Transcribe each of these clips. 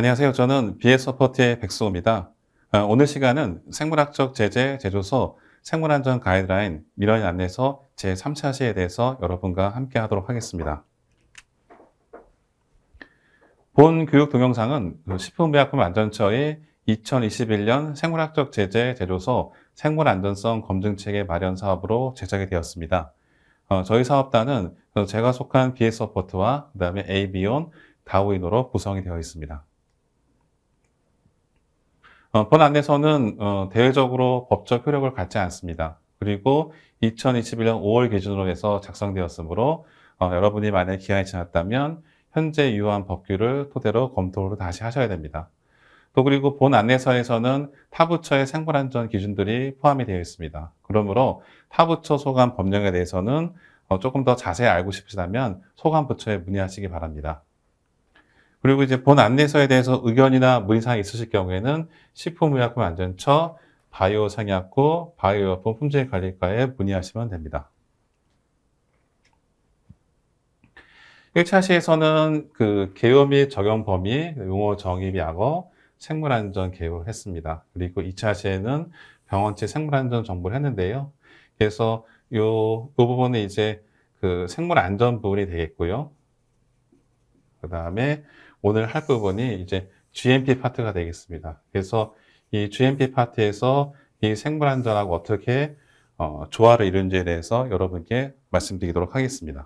안녕하세요. 저는 BS서포트의 백수호입니다. 오늘 시간은 생물학적 제재 제조서 생물안전 가이드라인 민원인 안내서 제3차 시에 대해서 여러분과 함께 하도록 하겠습니다. 본 교육 동영상은 식품의약품안전처의 2021년 생물학적 제재 제조서 생물안전성 검증체계 마련 사업으로 제작이 되었습니다. 저희 사업단은 제가 속한 BS서포트와 그다음에 AB온, 다우이노로 구성이 되어 있습니다. 본 안내서는 대외적으로 법적 효력을 갖지 않습니다. 그리고 2021년 5월 기준으로 해서 작성되었으므로 여러분이 만약에 기한이 지났다면 현재 유효한 법규를 토대로 검토를 다시 하셔야 됩니다. 또 그리고 본 안내서에서는 타부처의 생물안전 기준들이 포함이 되어 있습니다. 그러므로 타부처 소관 법령에 대해서는 조금 더 자세히 알고 싶으시다면 소관부처에 문의하시기 바랍니다. 그리고 이제 본 안내서에 대해서 의견이나 문의사항이 있으실 경우에는 식품의약품안전처 바이오생약국 바이오약품 품질관리과에 문의하시면 됩니다. 1차 시에서는 그 개요 및 적용 범위, 용어 정의 약어, 생물안전 개요를 했습니다. 그리고 2차 시에는 병원체 생물안전 정보를 했는데요. 그래서 요 부분은 이제 그 생물안전 부분이 되겠고요. 그 다음에 오늘 할 부분이 이제 GMP 파트가 되겠습니다. 그래서 이 GMP 파트에서 이 생물안전하고 어떻게 조화를 이루는지에 대해서 여러분께 말씀드리도록 하겠습니다.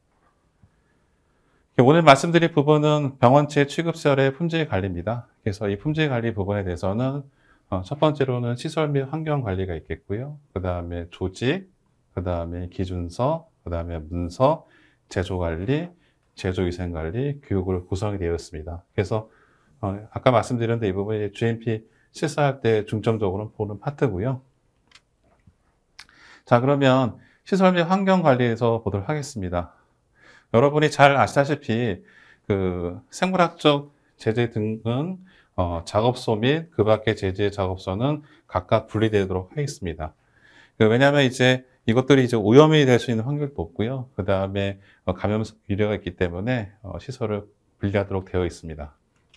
오늘 말씀드릴 부분은 병원체 취급시설의 품질 관리입니다. 그래서 이 품질 관리 부분에 대해서는 첫 번째로는 시설 및 환경 관리가 있겠고요. 그 다음에 조직, 그 다음에 기준서, 그 다음에 문서, 제조 관리, 제조위생관리, 교육으로 구성이 되어 있습니다. 그래서 아까 말씀드렸는데 이 부분이 GMP 실사할 때 중점적으로 보는 파트고요. 자, 그러면 시설 및 환경 관리에서 보도록 하겠습니다. 여러분이 잘 아시다시피 그 생물학적 제재 등은 작업소 및 그 밖의 제재 작업소는 각각 분리되도록 하겠습니다. 왜냐하면 이제 이것들이 이제 오염이 될 수 있는 확률도 높고요. 그 다음에 감염 유래가 있기 때문에 시설을 분리하도록 되어 있습니다.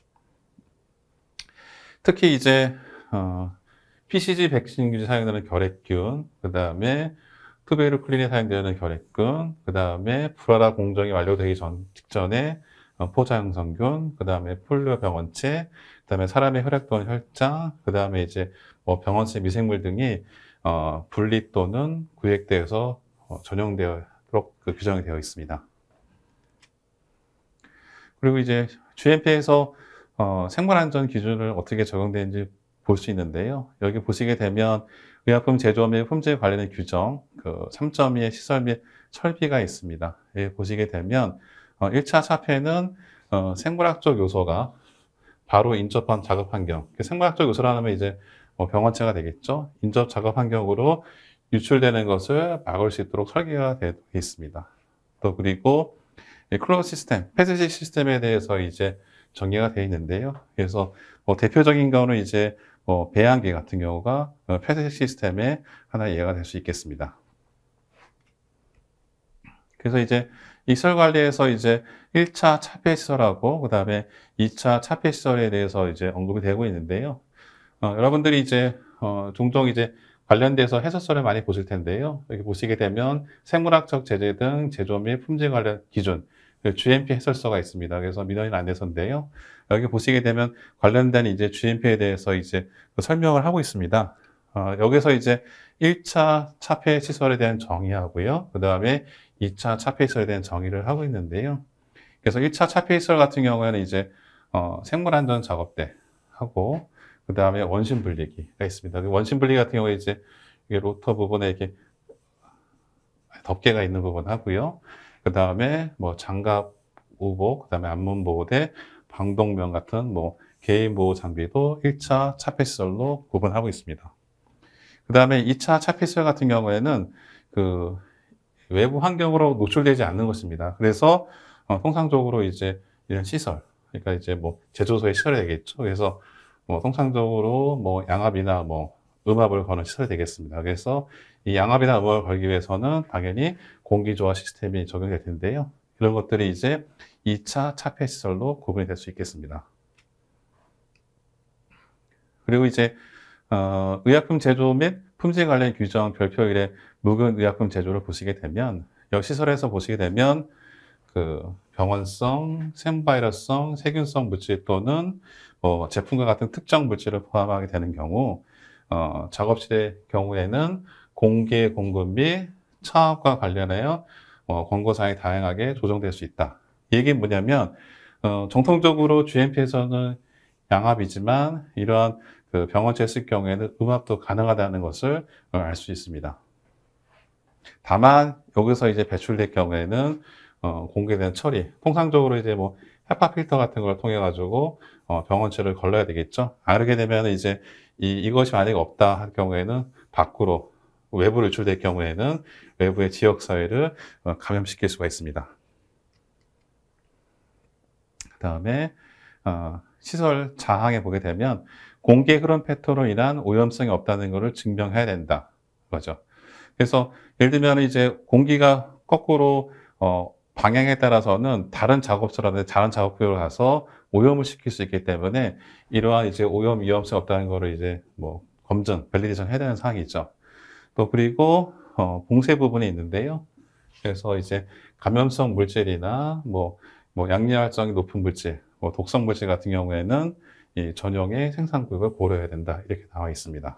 특히 이제 PCG 백신균이 사용되는 결핵균, 그 다음에 투베르 클린에 사용되는 결핵균, 그 다음에 불화라 공정이 완료되기 직전에 포자형성균, 그 다음에 폴리오 병원체, 그 다음에 사람의 혈액 또는 혈장, 그 다음에 이제 뭐 병원체 미생물 등이 분리 또는 구획되어서 전용되도록 규정이 되어 있습니다. 그리고 이제 GMP에서 생물안전 기준을 어떻게 적용되는지 볼 수 있는데요. 여기 보시게 되면 의약품 제조 및 품질 관리는 규정, 그 3.2의 시설 및 설비가 있습니다. 여기 보시게 되면 1차 차폐는 생물학적 요소가 바로 인접한 작업 환경. 생물학적 요소라는 건 이제 병원체가 되겠죠. 인접 작업 환경으로 유출되는 것을 막을 수 있도록 설계가 되어 있습니다. 또 그리고 클로즈 시스템, 패스지 시스템에 대해서 이제 정의가 되어 있는데요. 그래서 대표적인 경우는 이제 배양기 같은 경우가 패스지 시스템의 하나의 예가 될 수 있겠습니다. 그래서 이제 이 시설 관리에서 이제 1차 차폐 시설하고 그다음에 2차 차폐 시설에 대해서 이제 언급이 되고 있는데요. 여러분들이 이제 종종 이제 관련돼서 해설서를 많이 보실 텐데요. 여기 보시게 되면 생물학적 제재 등 제조 및 품질 관련 기준, GMP 해설서가 있습니다. 그래서 민원인 안내서인데요. 여기 보시게 되면 관련된 이제 GMP에 대해서 이제 설명을 하고 있습니다. 여기서 이제 1차 차폐 시설에 대한 정의하고요. 그 다음에 2차 차폐 시설에 대한 정의를 하고 있는데요. 그래서 1차 차폐 시설 같은 경우에는 이제 생물안전 작업대 하고 그 다음에 원심 분리기가 있습니다. 원심 분리기 같은 경우에 이제 이게 로터 부분에 이렇게 덮개가 있는 부분 하고요. 그 다음에 뭐 장갑 우복, 그 다음에 안문 보호대, 방독면 같은 뭐 개인 보호 장비도 1차 차폐 시설로 구분하고 있습니다. 그 다음에 2차 차폐 시설 같은 경우에는 그 외부 환경으로 노출되지 않는 것입니다. 그래서 통상적으로 이제 이런 시설, 그러니까 이제 뭐 제조소의 시설이 되겠죠. 그래서 뭐 통상적으로 뭐 양압이나 뭐 음압을 거는 시설이 되겠습니다. 그래서 이 양압이나 음압을 걸기 위해서는 당연히 공기조화 시스템이 적용될 텐데요. 이런 것들이 이제 2차 차폐 시설로 구분이 될 수 있겠습니다. 그리고 이제 의약품 제조 및 품질 관련 규정 별표 1의 묵은 의약품 제조를 보시게 되면 여기 시설에서 보시게 되면 그 병원성, 생바이러스성, 세균성 물질 또는 뭐 제품과 같은 특정 물질을 포함하게 되는 경우 작업실의 경우에는 공개 공급 및 차압과 관련하여 권고사항이 다양하게 조정될 수 있다. 이 얘기는 뭐냐면 정통적으로 GMP에서는 양압이지만 이러한 그 병원체에 쓸 경우에는 음압도 가능하다는 것을 알 수 있습니다. 다만 여기서 이제 배출될 경우에는 공개된 처리, 통상적으로 이제 뭐 헤파 필터 같은 걸 통해 가지고 병원체를 걸러야 되겠죠. 안 그렇게 되면 이제 이것이 만약에 없다 할 경우에는 밖으로 외부로 유출될 경우에는 외부의 지역 사회를 감염시킬 수가 있습니다. 그다음에 시설 자항에 보게 되면 공기 흐름 패턴으로 인한 오염성이 없다는 것을 증명해야 된다. 거죠. 그래서 예를 들면 이제 공기가 거꾸로 방향에 따라서는 다른 작업소라든지 다른 작업구역으로 가서 오염을 시킬 수 있기 때문에 이러한 이제 오염 위험성이 없다는 것을 이제 뭐 검증, 밸리데이션 해야 되는 사항이 있죠. 또 그리고 봉쇄 부분이 있는데요. 그래서 이제 감염성 물질이나 뭐 양리활성이 높은 물질, 뭐 독성 물질 같은 경우에는 이 전용의 생산 구역을 고려해야 된다. 이렇게 나와 있습니다.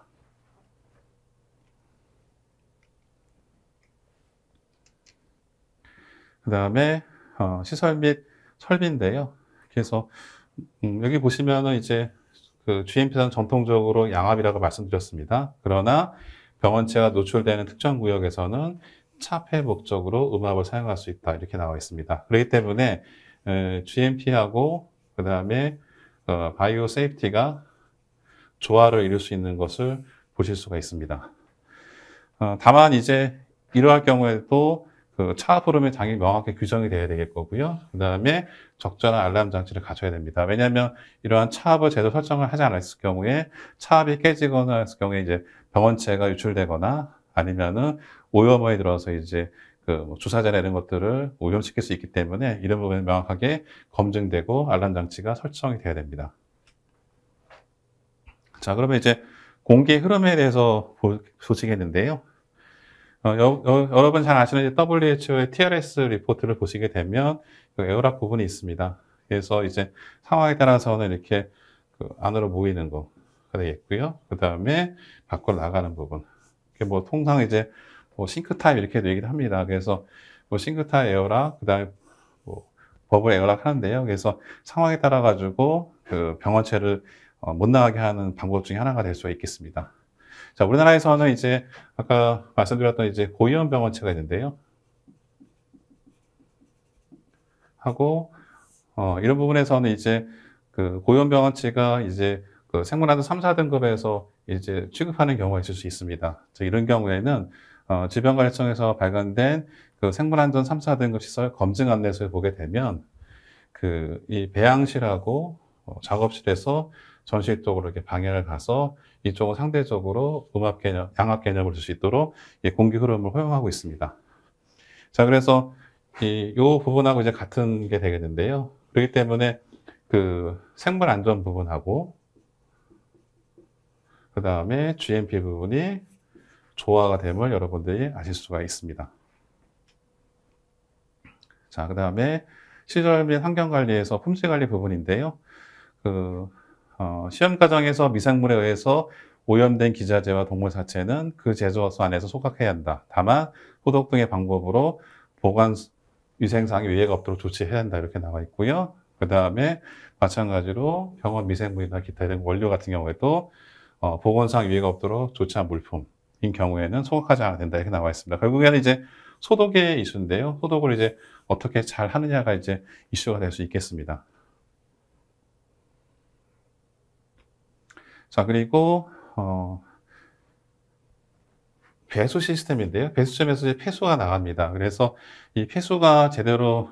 그 다음에 시설 및 설비인데요. 그래서 여기 보시면은 이제 그 GMP는 전통적으로 양압이라고 말씀드렸습니다. 그러나 병원체가 노출되는 특정 구역에서는 차폐 목적으로 음압을 사용할 수 있다. 이렇게 나와 있습니다. 그렇기 때문에 GMP하고 그 다음에 바이오 세이프티가 조화를 이룰 수 있는 것을 보실 수가 있습니다. 다만 이제 이러할 경우에도 그 차압 흐름이 당연히 명확하게 규정이 돼야 되겠고요. 그 다음에 적절한 알람 장치를 갖춰야 됩니다. 왜냐하면 이러한 차압을 제대로 설정을 하지 않았을 경우에 차압이 깨지거나 했을 경우에 이제 병원체가 유출되거나 아니면은 오염에 들어서 이제 그 주사제나 이런 것들을 오염시킬 수 있기 때문에 이런 부분이 명확하게 검증되고 알람 장치가 설정이 돼야 됩니다. 자, 그러면 이제 공기 흐름에 대해서 보시겠는데요. 여러분 잘 아시는 WHO의 TRS 리포트를 보시게 되면 그 에어락 부분이 있습니다. 그래서 이제 상황에 따라서는 이렇게 그 안으로 모이는 거가 되겠고요. 그 다음에 밖으로 나가는 부분. 이게 뭐 통상 이제 뭐 싱크 타입 이렇게도 얘기를 합니다. 그래서 뭐 싱크 타입 에어락, 그 다음에 뭐 버블 에어락 하는데요. 그래서 상황에 따라 가지고 그 병원체를 못 나가게 하는 방법 중에 하나가 될 수가 있겠습니다. 자, 우리나라에서는 이제 아까 말씀드렸던 이제 고위험 병원체가 있는데요. 하고 이런 부분에서는 이제 그 고위험 병원체가 이제 그 생물안전 3, 4등급에서 이제 취급하는 경우가 있을 수 있습니다. 자, 이런 경우에는 질병관리청에서 발간된 그 생물안전 3, 4등급 시설 검증 안내서를 보게 되면 그 이 배양실하고 작업실에서 전실 쪽으로 이렇게 방해를 가서 이쪽은 상대적으로 음압 개념, 양압 개념을 줄 수 있도록 공기 흐름을 허용하고 있습니다. 자, 그래서 요 부분하고 이제 같은 게 되겠는데요. 그렇기 때문에 그 생물 안전 부분하고 그 다음에 GMP 부분이 조화가 됨을 여러분들이 아실 수가 있습니다. 자, 그 다음에 시설 및 환경 관리에서 품질 관리 부분인데요. 시험 과정에서 미생물에 의해서 오염된 기자재와 동물 사체는 그 제조소 안에서 소각해야 한다. 다만 소독 등의 방법으로 보관 위생상의 위해가 없도록 조치해야 한다. 이렇게 나와 있고요. 그 다음에 마찬가지로 병원 미생물이나 기타 이런 원료 같은 경우에도 보건상 위해가 없도록 조치한 물품인 경우에는 소각하지 않아야 된다. 이렇게 나와 있습니다. 결국에는 이제 소독의 이슈인데요. 소독을 이제 어떻게 잘 하느냐가 이제 이슈가 될 수 있겠습니다. 자, 그리고 배수 시스템인데요. 배수 시스템에서 이제 폐수가 나갑니다. 그래서 이 폐수가 제대로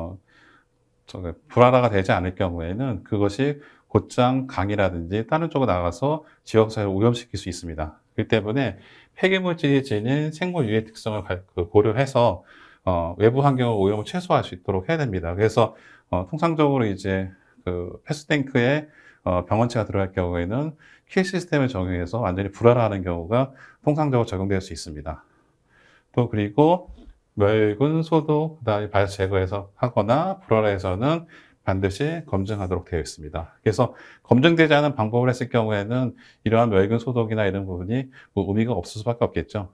불안화가 되지 않을 경우에는 그것이 곧장 강이라든지 다른 쪽으로 나가서 지역사회를 오염시킬 수 있습니다. 그렇기 때문에 폐기물질이 지닌 생물 유해 특성을 고려해서 외부 환경의 오염을 최소화할 수 있도록 해야 됩니다. 그래서 통상적으로 이제 그 폐수탱크에 병원체가 들어갈 경우에는 킬 시스템을 적용해서 완전히 불활화하는 경우가 통상적으로 적용될 수 있습니다. 또 그리고 멸균 소독, 그다음에 바이러스 제거해서 하거나 불활화해서는 반드시 검증하도록 되어 있습니다. 그래서 검증되지 않은 방법을 했을 경우에는 이러한 멸균 소독이나 이런 부분이 뭐 의미가 없을 수밖에 없겠죠.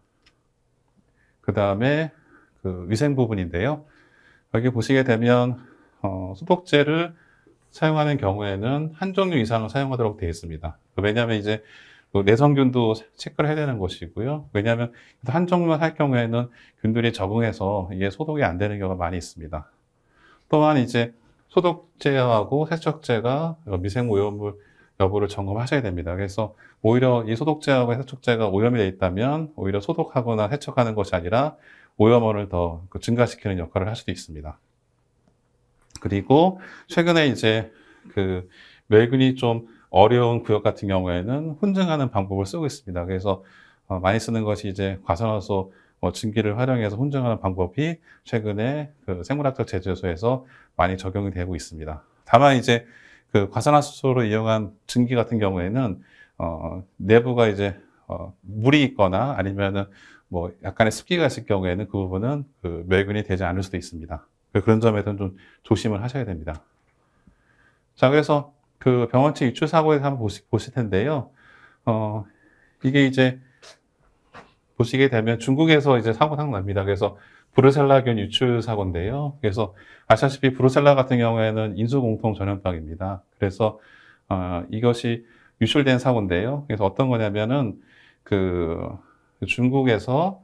그 다음에 그 위생 부분인데요. 여기 보시게 되면 소독제를 사용하는 경우에는 한 종류 이상을 사용하도록 되어 있습니다. 왜냐하면 이제 내성균도 체크를 해야 되는 것이고요. 왜냐하면 한 종류만 할 경우에는 균들이 적응해서 이게 소독이 안 되는 경우가 많이 있습니다. 또한 이제 소독제하고 세척제가 미생 오염물 여부를 점검하셔야 됩니다. 그래서 오히려 이 소독제하고 세척제가 오염이 되어 있다면 오히려 소독하거나 세척하는 것이 아니라 오염원을 더 증가시키는 역할을 할 수도 있습니다. 그리고 최근에 이제 그 멸균이 좀 어려운 구역 같은 경우에는 훈증하는 방법을 쓰고 있습니다. 그래서 많이 쓰는 것이 이제 과산화수 증기를 활용해서 훈증하는 방법이 최근에 그 생물학적 제조소에서 많이 적용이 되고 있습니다. 다만 이제 그 과산화수소를 이용한 증기 같은 경우에는 내부가 이제 물이 있거나 아니면은 뭐 약간의 습기가 있을 경우에는 그 부분은 그 멸균이 되지 않을 수도 있습니다. 그런 점에서는 좀 조심을 하셔야 됩니다. 자, 그래서 그 병원체 유출 사고에 대해서 한번 보실 텐데요. 이게 이제 보시게 되면 중국에서 이제 사고가 납니다. 그래서 브루셀라균 유출 사고인데요. 그래서 아시다시피 브루셀라 같은 경우에는 인수공통 전염병입니다. 그래서 이것이 유출된 사고인데요. 그래서 어떤 거냐면은 그 중국에서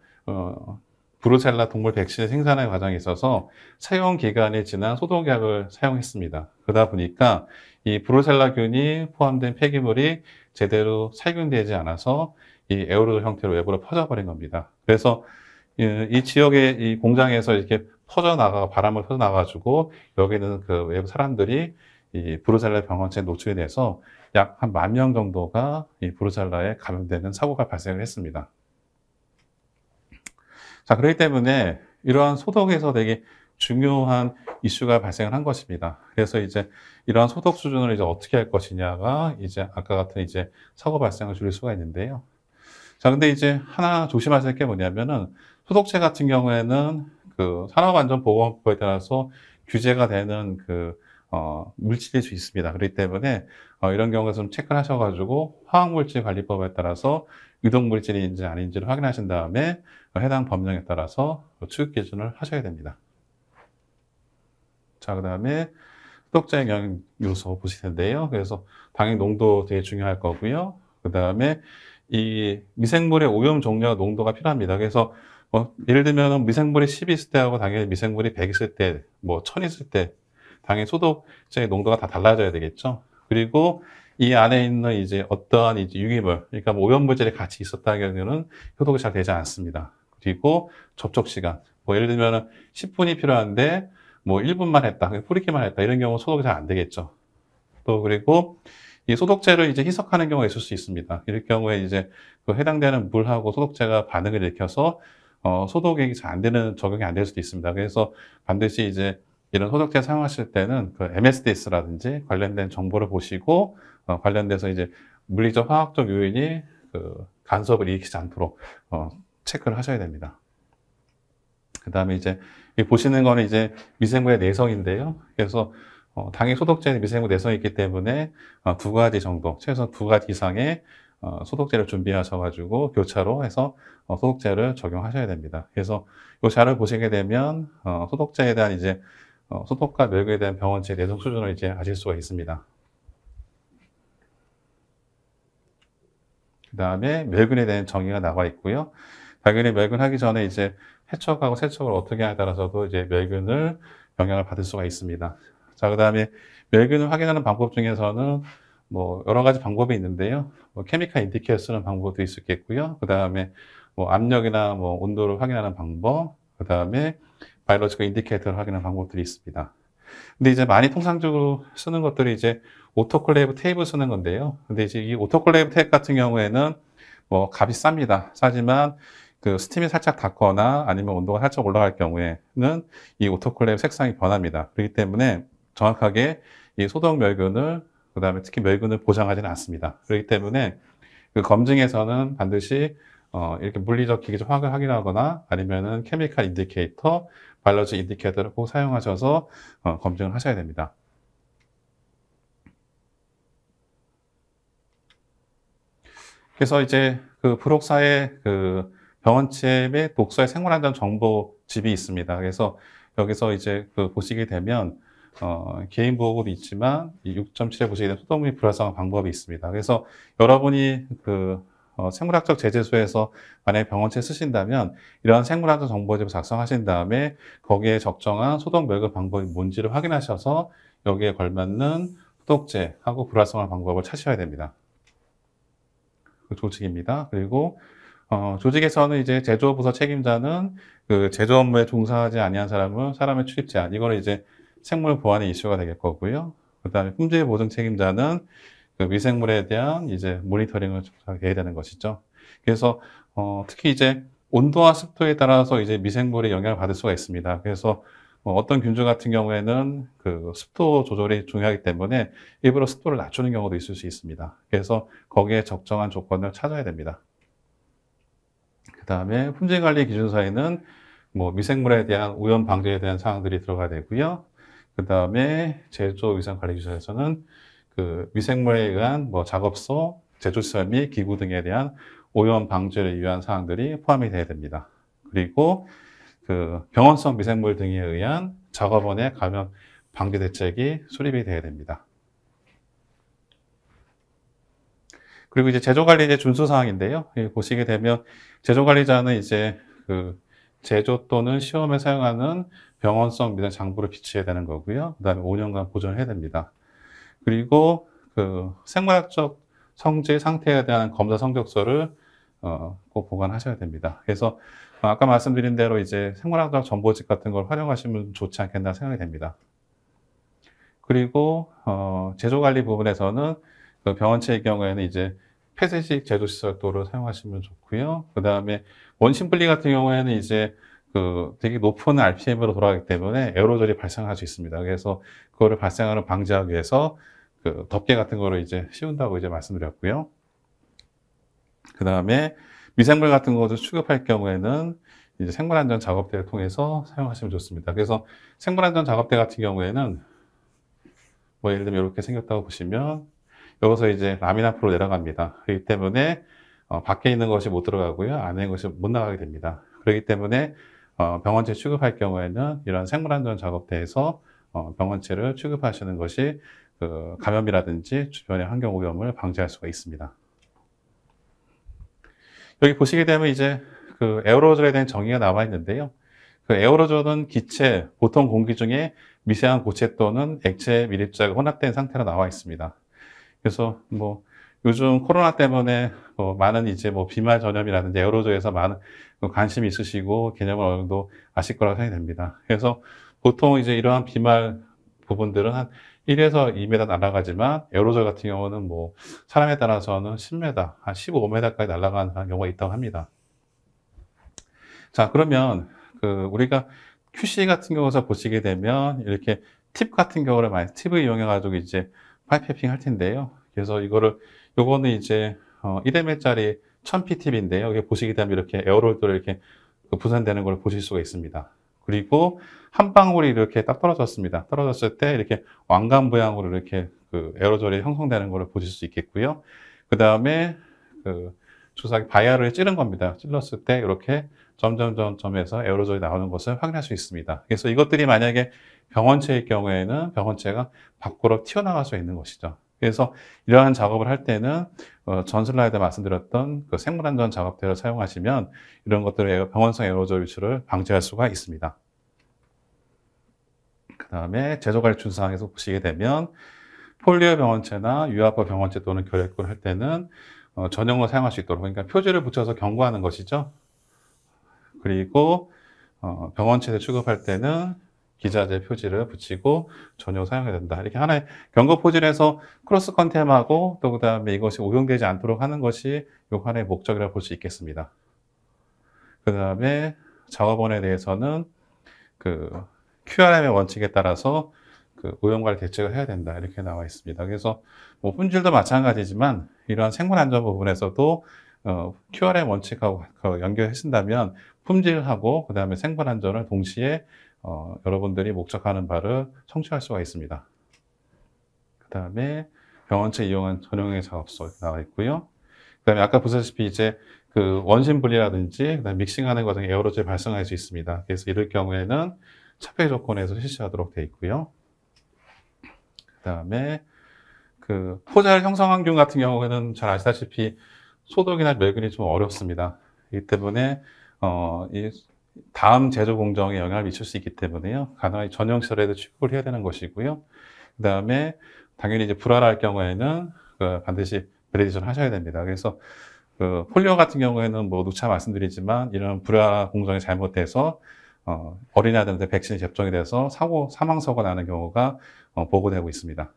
브루셀라 동물 백신을 생산하는 과정에 있어서 사용 기간이 지난 소독약을 사용했습니다. 그러다 보니까 이 브루셀라균이 포함된 폐기물이 제대로 살균되지 않아서 이 에어로졸 형태로 외부로 퍼져버린 겁니다. 그래서 이 지역의 이 공장에서 이렇게 바람을 퍼져나가지고 여기는 그 외부 사람들이 이 브루셀라 병원체에 노출이 돼서 약 한 10,000명 정도가 이 브루셀라에 감염되는 사고가 발생을 했습니다. 자, 그렇기 때문에 이러한 소독에서 되게 중요한 이슈가 발생을 한 것입니다. 그래서 이제 이러한 소독 수준을 이제 어떻게 할 것이냐가 이제 아까 같은 이제 사고 발생을 줄일 수가 있는데요. 자, 근데 이제 하나 조심하실 게 뭐냐면은 소독제 같은 경우에는 그 산업안전보건법에 따라서 규제가 되는 물질일 수 있습니다. 그렇기 때문에 이런 경우에 좀 체크를 하셔가지고 화학물질관리법에 따라서 유독물질인지 아닌지를 확인하신 다음에 해당 법령에 따라서 취급 기준을 하셔야 됩니다. 자, 그 다음에 소독제 영향 요소 보실 텐데요. 그래서 당연히 농도 되게 중요할 거고요. 그 다음에 이 미생물의 오염 종류와 농도가 필요합니다. 그래서 예를 들면 미생물이 10 있을 때하고 당연히 미생물이 100 있을 때, 1000 있을 때 당연히 소독제의 농도가 다 달라져야 되겠죠. 그리고 이 안에 있는 이제 어떠한 이제 유기물, 그러니까 오염물질이 같이 있었다는 경우는 소독이 잘 되지 않습니다. 그리고 접촉 시간, 예를 들면 10분이 필요한데 1분만 했다, 뿌리기만 했다, 이런 경우 소독이 잘 안 되겠죠. 또 그리고 이 소독제를 이제 희석하는 경우가 있을 수 있습니다. 이럴 경우에 이제 그 해당되는 물하고 소독제가 반응을 일으켜서 소독이 잘 안 되는, 적용이 안 될 수도 있습니다. 그래서 반드시 이제 이런 소독제 사용하실 때는 그 MSDS라든지 관련된 정보를 보시고 관련돼서 이제 물리적, 화학적 요인이 그 간섭을 일으키지 않도록 체크를 하셔야 됩니다. 그 다음에 이제 보시는 거는 이제 미생물의 내성인데요. 그래서 당연히 소독제는 미생물 내성이 있기 때문에 2가지 정도, 최소 2가지 이상의 소독제를 준비하셔가지고 교차로 해서 소독제를 적용하셔야 됩니다. 그래서 이 자료를 보시게 되면 소독제에 대한 이제 소독과 멸균에 대한 병원체 내성 수준을 이제 아실 수가 있습니다. 그 다음에 멸균에 대한 정의가 나와 있고요. 당연히 멸균하기 전에 이제 해척하고 세척을 어떻게 하냐에 따라서도 이제 멸균을 영향을 받을 수가 있습니다. 자, 그 다음에 멸균을 확인하는 방법 중에서는 여러 가지 방법이 있는데요. 케미컬 인디케이터 쓰는 방법도 있겠고요. 그 다음에 압력이나 온도를 확인하는 방법, 그 다음에 바이러지컬 인디케이터를 확인하는 방법들이 있습니다. 근데 이제 많이 통상적으로 쓰는 것들이 이제 오토클레이브 테이프를 쓰는 건데요. 근데 이제 이 오토클레이브 테이프 같은 경우에는 값이 쌉니다. 싸지만 그 스팀이 살짝 닿거나 아니면 온도가 살짝 올라갈 경우에는 이 오토클레이브 색상이 변합니다. 그렇기 때문에 정확하게 이 소독 멸균을 그다음에 특히 멸균을 보장하지는 않습니다. 그렇기 때문에 그 검증에서는 반드시 이렇게 물리적, 기계적 화학을 확인하거나 아니면은 케미컬 인디케이터, 바이올로지 인디케이터를 꼭 사용하셔서 검증을 하셔야 됩니다. 그래서 이제 그 부록사의 그 병원체 및 독서의 생물안전 정보집이 있습니다. 그래서 여기서 이제 그 보시게 되면 개인보호구도 있지만 이 6.7에 보시게 되면 소독 및 불활성화 방법이 있습니다. 그래서 여러분이 그 생물학적 제재소에서 만약에 병원체 쓰신다면 이러한 생물안전 정보집을 작성하신 다음에 거기에 적정한 소독 멸균 방법이 뭔지를 확인하셔서 여기에 걸맞는 소독제하고 불활성화 방법을 찾으셔야 됩니다. 그 조직입니다. 그리고 조직에서는 이제 제조부서 책임자는 그 제조 업무에 종사하지 아니한 사람의 출입 제한, 이거는 이제 생물 보안의 이슈가 되겠 거고요. 그다음에 품질 보증 책임자는 그 미생물에 대한 이제 모니터링을 해야 되는 것이죠. 그래서 특히 이제 온도와 습도에 따라서 이제 미생물의 영향을 받을 수가 있습니다. 그래서 어떤 균주 같은 경우에는 그 습도 조절이 중요하기 때문에 일부러 습도를 낮추는 경우도 있을 수 있습니다. 그래서 거기에 적정한 조건을 찾아야 됩니다. 그 다음에 품질관리 기준서에는 뭐 미생물에 대한 오염 방지에 대한 사항들이 들어가야 되고요. 그 다음에 제조 위생관리 기준서에서는 그 미생물에 의한 뭐 작업소, 제조시설 및 기구 등에 대한 오염 방지를 위한 사항들이 포함이 되어야 됩니다. 그리고 그 병원성 미생물 등에 의한 작업원의 감염 방지 대책이 수립이 되어야 됩니다. 그리고 이제 제조관리제 준수사항인데요. 보시게 되면 제조관리자는 이제 그 제조 또는 시험에 사용하는 병원성 미생 장부를 비치해야 되는 거고요. 그 다음에 5년간 보존을 해야 됩니다. 그리고 그 생물학적 성질 상태에 대한 검사 성적서를 꼭 보관하셔야 됩니다. 그래서 아까 말씀드린 대로 이제 생물학적 정보집 같은 걸 활용하시면 좋지 않겠나 생각이 됩니다. 그리고 제조관리 부분에서는 그 병원체의 경우에는 이제 폐쇄식 제조시설도를 사용하시면 좋고요. 그 다음에 원심 분리 같은 경우에는 이제 그 되게 높은 RPM으로 돌아가기 때문에 에어로졸이 발생할 수 있습니다. 그래서 그거를 발생하는 방지하기 위해서 그 덮개 같은 거를 이제 씌운다고 이제 말씀드렸고요. 그 다음에 미생물 같은 것을 취급할 경우에는 이제 생물안전 작업대를 통해서 사용하시면 좋습니다. 그래서 생물안전 작업대 같은 경우에는 뭐 예를 들면 이렇게 생겼다고 보시면 여기서 이제 라민 앞으로 내려갑니다. 그렇기 때문에 밖에 있는 것이 못 들어가고요. 안에 있는 것이 못 나가게 됩니다. 그렇기 때문에 병원체 취급할 경우에는 이런 생물안전 작업대에서 병원체를 취급하시는 것이 그 감염이라든지 주변의 환경 오염을 방지할 수가 있습니다. 여기 보시게 되면 이제 그 에어로졸에 대한 정의가 나와 있는데요. 그 에어로졸은 기체, 보통 공기 중에 미세한 고체 또는 액체 밀입자가 혼합된 상태로 나와 있습니다. 그래서 뭐 요즘 코로나 때문에 많은 이제 뭐 비말 전염이라든지 에어로졸에서 많은 관심이 있으시고 개념을 어느 정도 아실 거라고 생각이 됩니다. 그래서 보통 이제 이러한 비말 부분들은 한 1에서 2m 날아가지만 에어로졸 같은 경우는 뭐 사람에 따라서는 10m, 한 15m까지 날아가는 경우가 있다고 합니다. 자, 그러면 그 우리가 QC 같은 경우에서 보시게 되면 이렇게 팁 같은 경우를 많이 팁을 이용해 가지고 이제 파이프핑 할 텐데요. 그래서 요거는 이제 1m짜리 1000p 팁인데요. 여기 보시게 되면 이렇게 에어로졸이 이렇게 분산되는 걸 보실 수가 있습니다. 그리고 한 방울이 이렇게 딱 떨어졌습니다. 떨어졌을 때 이렇게 왕관 모양으로 이렇게 그 에어로졸이 형성되는 걸 보실 수 있겠고요. 그 다음에 그 주사기 바이아를 찌른 겁니다. 찔렀을 때 이렇게 점점점점에서 에어로졸이 나오는 것을 확인할 수 있습니다. 그래서 이것들이 만약에 병원체일 경우에는 병원체가 밖으로 튀어나갈 수 있는 것이죠. 그래서 이러한 작업을 할 때는 전 슬라이드에 말씀드렸던 그 생물안전 작업대를 사용하시면 이런 것들의 병원성 에어로졸 유출을 방지할 수가 있습니다. 그 다음에 제조관리 준수사항에서 보시게 되면 폴리오 병원체나 유아파 병원체 또는 결핵군을 할 때는 전용으로 사용할 수 있도록, 그러니까 표지를 붙여서 경고하는 것이죠. 그리고 병원체를 취급할 때는 기자재 표지를 붙이고 전용 사용해야 된다. 이렇게 하나의 경고 포진에서 크로스 컨템하고 또 그다음에 이것이 오용되지 않도록 하는 것이 요 하나의 목적이라고 볼 수 있겠습니다. 그다음에 작업원에 대해서는 그 QRM의 원칙에 따라서 그 오염관리 대책을 해야 된다 이렇게 나와 있습니다. 그래서 뭐 품질도 마찬가지지만 이러한 생물안전 부분에서도 QRM 원칙하고 연결하신다면 품질하고 그다음에 생물안전을 동시에 여러분들이 목적하는 바를 성취할 수가 있습니다. 그다음에 병원체 이용한 전용의 작업소 나와 있고요. 그다음에 아까 보셨다시피 이제 그 원심 분리라든지 그다음에 믹싱하는 과정에 에어로졸이 발생할 수 있습니다. 그래서 이럴 경우에는 차폐 조건에서 실시하도록 되어 있고요. 그다음에 그 포잘 형성환경 같은 경우에는 잘 아시다시피 소독이나 멸균이 좀 어렵습니다. 이 때문에 이 다음 제조 공정에 영향을 미칠 수 있기 때문에요. 가능한 전용 시설에도 취급을 해야 되는 것이고요. 그다음에 당연히 이제 불알할 경우에는 반드시 베리디션 하셔야 됩니다. 그래서 그 폴리오 같은 경우에는 뭐 누차 말씀드리지만 이런 불알 공정이 잘못돼서 어린아이들한테 백신이 접종이 돼서 사망 사고가 나는 경우가 보고되고 있습니다.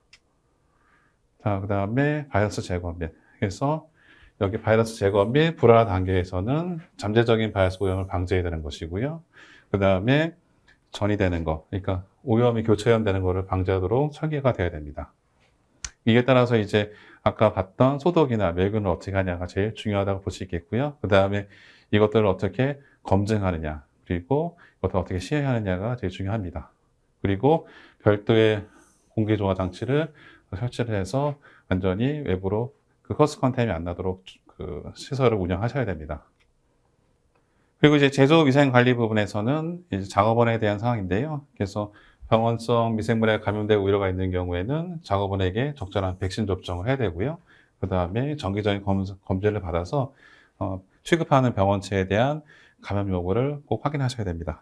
자, 그다음에 바이러스 제거 및 그래서 여기 바이러스 제거 및 불알 단계에서는 잠재적인 바이러스 오염을 방지해야 되는 것이고요. 그다음에 전이되는 거, 그러니까 오염이 교차 오염되는 것을 방지하도록 설계가 되어야 됩니다. 이에 따라서 이제 아까 봤던 소독이나 멸균을 어떻게 하냐가 제일 중요하다고 볼 수 있겠고요. 그다음에 이것들을 어떻게 검증하느냐, 그리고 이것들을 어떻게 시행하느냐가 제일 중요합니다. 그리고 별도의 공기조화 장치를 설치를 해서 완전히 외부로 그 가스 컨테인이 안 나도록 그 시설을 운영하셔야 됩니다. 그리고 이제 제조 위생 관리 부분에서는 이제 작업원에 대한 상황인데요. 그래서 병원성 미생물에 감염되고 우려가 있는 경우에는 작업원에게 적절한 백신 접종을 해야 되고요. 그 다음에 정기적인 검진을 받아서 취급하는 병원체에 대한 감염 여부를 꼭 확인하셔야 됩니다.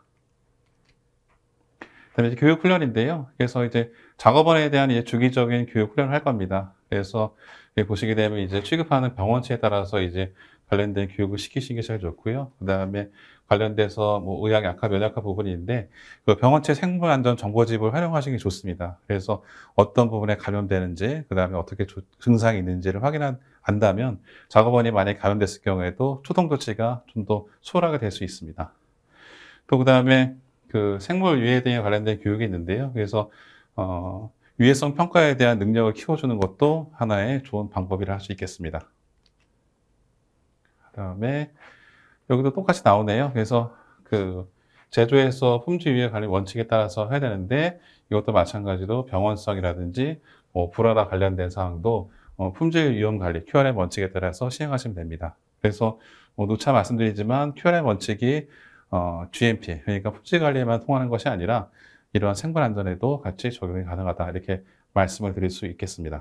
그다음에 이제 교육 훈련인데요. 그래서 이제 작업원에 대한 이제 주기적인 교육 훈련을 할 겁니다. 그래서 보시게 되면 이제 취급하는 병원체에 따라서 이제 관련된 교육을 시키시는 게 제일 좋고요. 그다음에 관련돼서 뭐 의학 약화, 면역화 부분이 있는데 그 병원체 생물안전 정보집을 활용하시는 게 좋습니다. 그래서 어떤 부분에 감염되는지, 그다음에 어떻게 증상이 있는지를 안다면 작업원이 만약에 감염됐을 경우에도 초동 조치가 좀 더 수월하게 될 수 있습니다. 또 그다음에 그 생물 유해 등에 관련된 교육이 있는데요. 그래서 유해성 평가에 대한 능력을 키워주는 것도 하나의 좋은 방법이라 할 수 있겠습니다. 그다음에 여기도 똑같이 나오네요. 그래서 그 제조에서 품질 유해 관리 원칙에 따라서 해야 되는데 이것도 마찬가지로 병원성이라든지 불알아 관련된 사항도 품질 위험 관리 QRM 원칙에 따라서 시행하시면 됩니다. 그래서 누차 말씀드리지만 QRM 원칙이 GMP, 그러니까 품질 관리에만 통하는 것이 아니라 이러한 생물 안전에도 같이 적용이 가능하다 이렇게 말씀을 드릴 수 있겠습니다.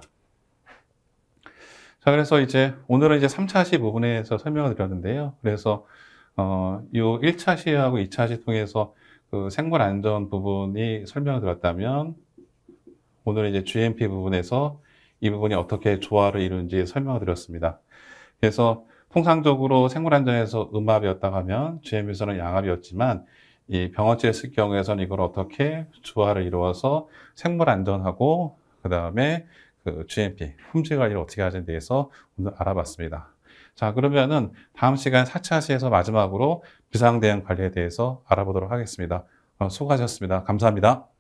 자, 그래서 이제 오늘은 이제 3차 시 부분에서 설명을 드렸는데요. 그래서 이 1차 시하고 2차 시 통해서 그 생물 안전 부분이 설명을 드렸다면 오늘은 이제 GMP 부분에서 이 부분이 어떻게 조화를 이루는지 설명을 드렸습니다. 그래서 통상적으로 생물안전에서 음압이었다고 하면 GMP에서는 양압이었지만 이 병원체에 쓸 경우에서는 이걸 어떻게 조화를 이루어서 생물안전하고 그 다음에 그 GMP, 품질 관리를 어떻게 하는지에 대해서 오늘 알아봤습니다. 자, 그러면은 다음 시간 4차 시에서 마지막으로 비상대응 관리에 대해서 알아보도록 하겠습니다. 수고하셨습니다. 감사합니다.